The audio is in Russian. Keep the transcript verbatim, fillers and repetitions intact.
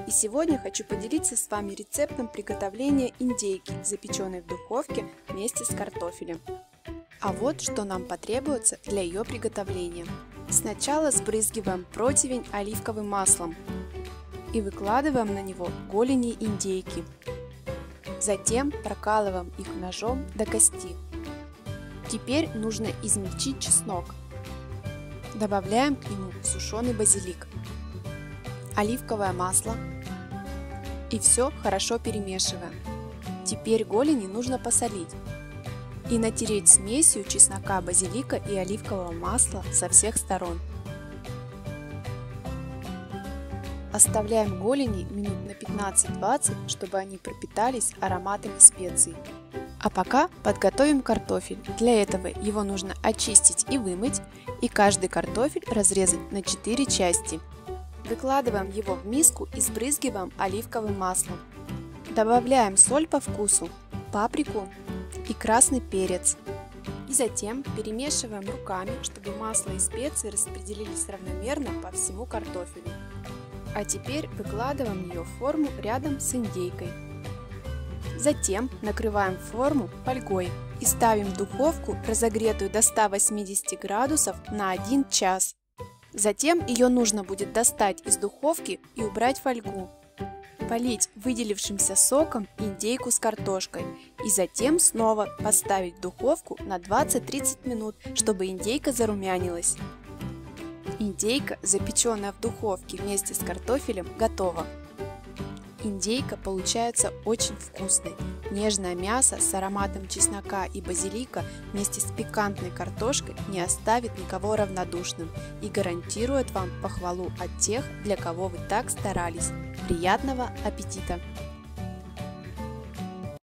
И сегодня хочу поделиться с вами рецептом приготовления индейки, запеченной в духовке вместе с картофелем. А вот что нам потребуется для ее приготовления. Сначала сбрызгиваем противень оливковым маслом и выкладываем на него голени индейки. Затем прокалываем их ножом до кости. Теперь нужно измельчить чеснок. Добавляем к нему сушеный базилик, оливковое масло и все хорошо перемешиваем. Теперь голени нужно посолить и натереть смесью чеснока, базилика и оливкового масла со всех сторон. Оставляем голени минут на пятнадцать-двадцать, чтобы они пропитались ароматами специй. А пока подготовим картофель. Для этого его нужно очистить и вымыть, и каждый картофель разрезать на четыре части. Выкладываем его в миску и сбрызгиваем оливковым маслом. Добавляем соль по вкусу, паприку и красный перец. И затем перемешиваем руками, чтобы масло и специи распределились равномерно по всему картофелю. А теперь выкладываем ее в форму рядом с индейкой. Затем накрываем форму фольгой и ставим в духовку, разогретую до ста восьмидесяти градусов, на один час. Затем ее нужно будет достать из духовки и убрать фольгу. Полить выделившимся соком индейку с картошкой и затем снова поставить в духовку на двадцать-тридцать минут, чтобы индейка зарумянилась. Индейка, запеченная в духовке вместе с картофелем, готова. Индейка получается очень вкусной. Нежное мясо с ароматом чеснока и базилика вместе с пикантной картошкой не оставит никого равнодушным и гарантирует вам похвалу от тех, для кого вы так старались. Приятного аппетита!